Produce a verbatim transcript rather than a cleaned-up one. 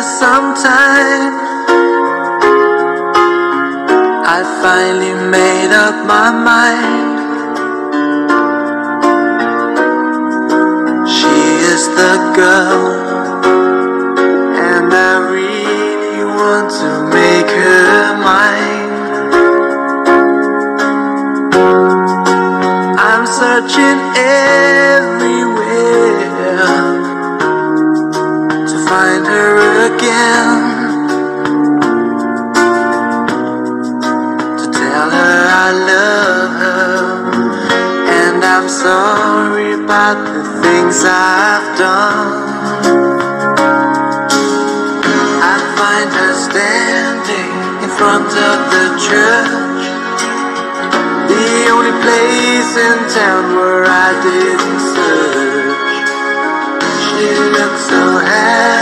sometime. I finally made up my mind. She is the girl, and I really want to make her mine. I'm searching everywhere to find her again, to tell her I love her, and I'm sorry about the things I've done. I find her standing in front of the church, the only place in town where I didn't search. She looked so happy.